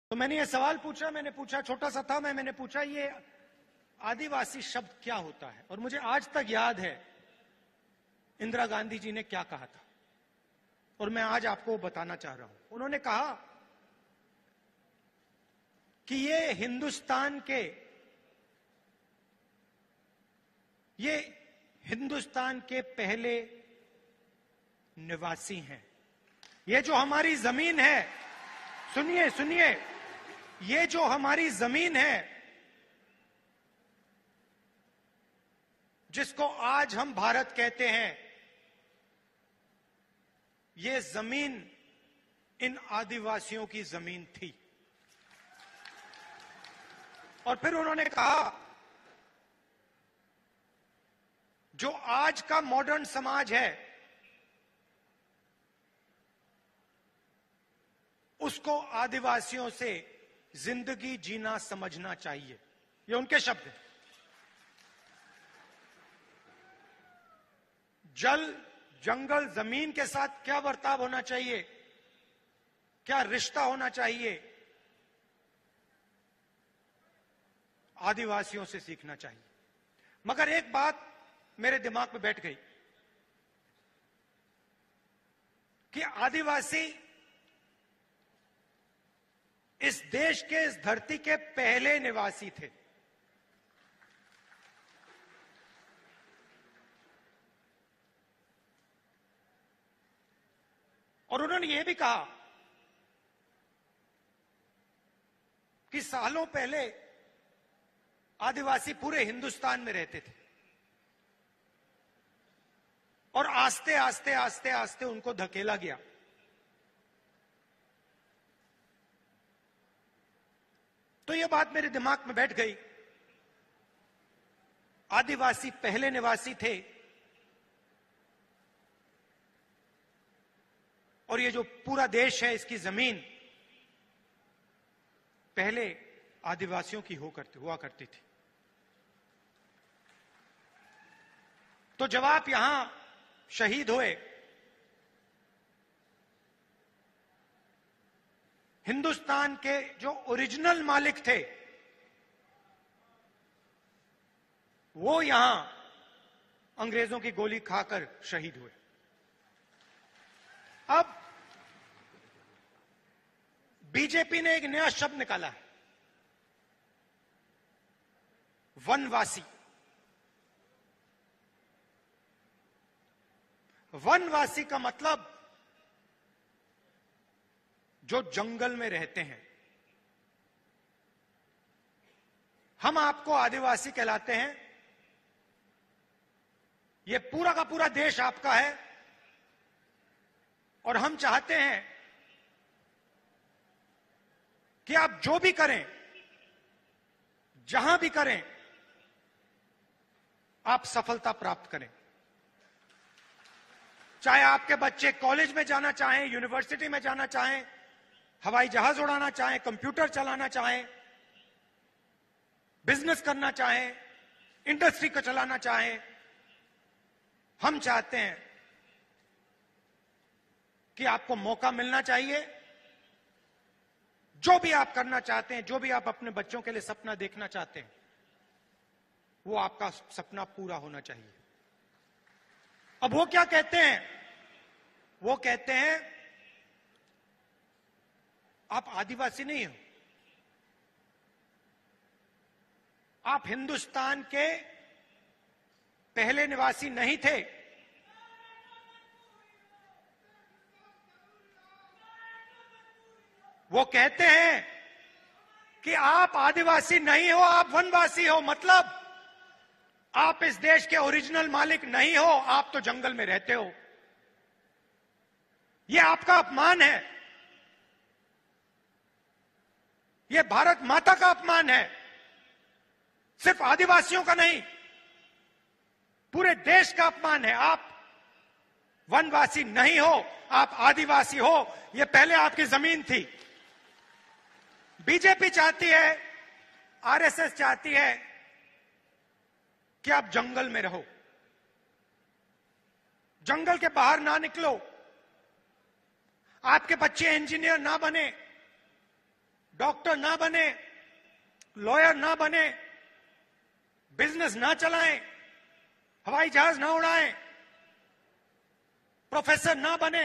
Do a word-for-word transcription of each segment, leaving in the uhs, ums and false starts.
तो मैंने ये सवाल पूछा, मैंने पूछा, छोटा सा था मैं, मैंने पूछा ये आदिवासी शब्द क्या होता है। और मुझे आज तक याद है इंदिरा गांधी जी ने क्या कहा था, और मैं आज आपको बताना चाह रहा हूं। उन्होंने कहा कि ये हिंदुस्तान के ये हिंदुस्तान के पहले निवासी हैं। ये जो हमारी जमीन है, सुनिए सुनिए, ये जो हमारी जमीन है जिसको आज हम भारत कहते हैं, ये जमीन इन आदिवासियों की जमीन थी। और फिर उन्होंने कहा जो आज का मॉडर्न समाज है उसको आदिवासियों से जिंदगी जीना समझना चाहिए। ये उनके शब्द हैं। जल, जंगल, जमीन के साथ क्या बर्ताव होना चाहिए, क्या रिश्ता होना चाहिए, आदिवासियों से सीखना चाहिए। मगर एक बात मेरे दिमाग में बैठ गई कि आदिवासी इस देश के, इस धरती के पहले निवासी थे। और उन्होंने यह भी कहा कि सालों पहले आदिवासी पूरे हिंदुस्तान में रहते थे और आस्ते आस्ते आस्ते आस्ते उनको धकेला गया। तो यह बात मेरे दिमाग में बैठ गई, आदिवासी पहले निवासी थे और ये जो पूरा देश है, इसकी जमीन पहले आदिवासियों की हो करती हुआ करती थी। तो जब आप यहां शहीद हुए, हिंदुस्तान के जो ओरिजिनल मालिक थे वो यहां अंग्रेजों की गोली खाकर शहीद हुए। अब बीजेपी ने एक नया शब्द निकाला है, वनवासी। वनवासी का मतलब जो जंगल में रहते हैं। हम आपको आदिवासी कहलाते हैं, यह पूरा का पूरा देश आपका है और हम चाहते हैं कि आप जो भी करें, जहां भी करें, आप सफलता प्राप्त करें। चाहे आपके बच्चे कॉलेज में जाना चाहें, यूनिवर्सिटी में जाना चाहें, हवाई जहाज उड़ाना चाहें, कंप्यूटर चलाना चाहें, बिजनेस करना चाहें, इंडस्ट्री को चलाना चाहें, हम चाहते हैं कि आपको मौका मिलना चाहिए। जो भी आप करना चाहते हैं, जो भी आप अपने बच्चों के लिए सपना देखना चाहते हैं, वो आपका सपना पूरा होना चाहिए। अब वो क्या कहते हैं? वो कहते हैं आप आदिवासी नहीं हो, आप हिंदुस्तान के पहले निवासी नहीं थे। वो कहते हैं कि आप आदिवासी नहीं हो, आप वनवासी हो। मतलब आप इस देश के ओरिजिनल मालिक नहीं हो, आप तो जंगल में रहते हो। यह आपका अपमान है, यह भारत माता का अपमान है। सिर्फ आदिवासियों का नहीं, पूरे देश का अपमान है। आप वनवासी नहीं हो, आप आदिवासी हो। यह पहले आपकी जमीन थी। बीजेपी चाहती है, आरएसएस चाहती है कि आप जंगल में रहो, जंगल के बाहर ना निकलो, आपके बच्चे इंजीनियर ना बने, डॉक्टर ना बने, लॉयर ना बने, बिजनेस ना चलाएं, हवाई जहाज ना उड़ाएं, प्रोफेसर ना बने,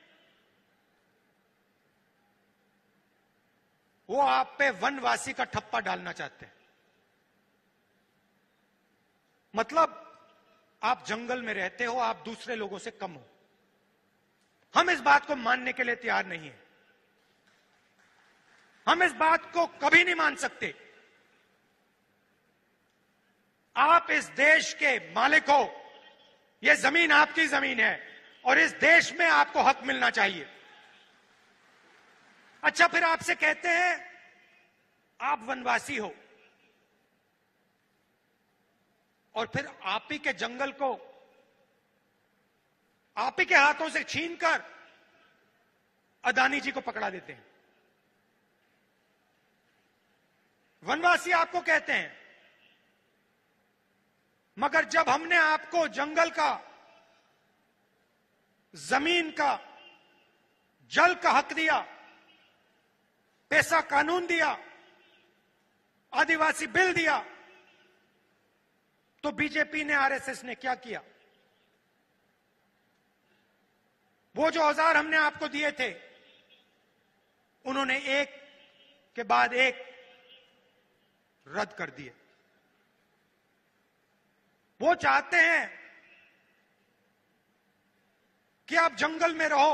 वो आप पे वनवासी का ठप्पा डालना चाहते हैं। मतलब आप जंगल में रहते हो, आप दूसरे लोगों से कम हो। हम इस बात को मानने के लिए तैयार नहीं है। हम इस बात को कभी नहीं मान सकते। आप इस देश के मालिक हो, यह जमीन आपकी जमीन है और इस देश में आपको हक मिलना चाहिए। अच्छा, फिर आपसे कहते हैं आप वनवासी हो और फिर आप ही के जंगल को आप ही के हाथों से छीनकर अदानी जी को पकड़ा देते हैं। वनवासी आपको कहते हैं, मगर जब हमने आपको जंगल का, जमीन का, जल का हक दिया, पैसा कानून दिया, आदिवासी बिल दिया, तो बीजेपी ने, आरएसएस ने क्या किया? वो जो औजार हमने आपको दिए थे, उन्होंने एक के बाद एक रद्द कर दिए। वो चाहते हैं कि आप जंगल में रहो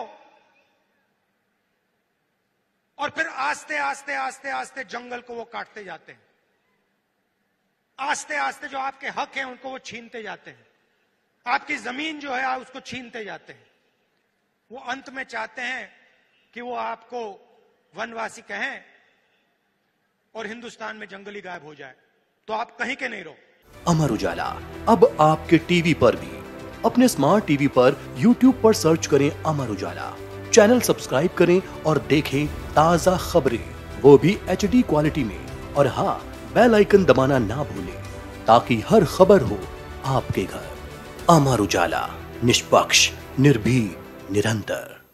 और फिर आस्ते आस्ते आस्ते आस्ते जंगल को वो काटते जाते हैं। आस्ते आस्ते जो आपके हक हैं उनको वो छीनते जाते हैं। आपकी जमीन जो है उसको छीनते जाते हैं। वो अंत में चाहते हैं कि वो आपको वनवासी कहें और हिंदुस्तान में जंगली गायब हो जाए, तो आप कहीं के नहीं रहो। अमर उजाला अब आपके टीवी पर भी। अपने स्मार्ट टीवी पर यूट्यूब पर सर्च करें अमर उजाला, चैनल सब्सक्राइब करें और देखें ताजा खबरें, वो भी एच डी क्वालिटी में। और हाँ, बेल आइकन दबाना ना भूलें ताकि हर खबर हो आपके घर। अमर उजाला, निष्पक्ष, निर्भीक, निरंतर।